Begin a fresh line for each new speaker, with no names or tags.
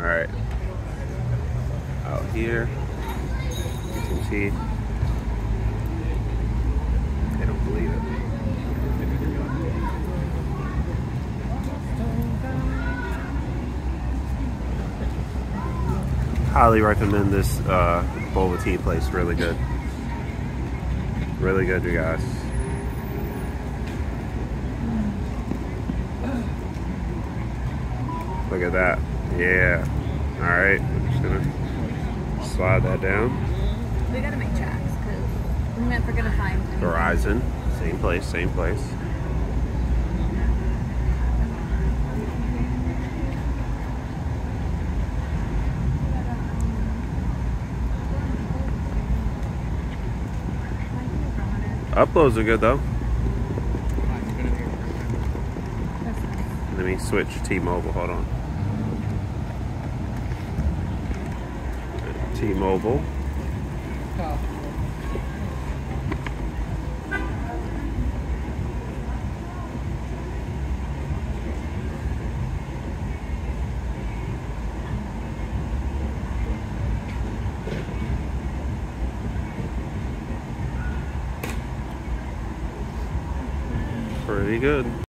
Alright. Out here. AT&T. They don't believe it. Highly recommend this boba tea place. Really good. Really good, you guys. Look at that. Yeah. Alright. I'm just gonna slide that down.
We gotta make tracks because we're never gonna find anything.
Verizon. Same place, same place. Uploads are good though. Let me switch T-Mobile, hold on. T-Mobile. Pretty good.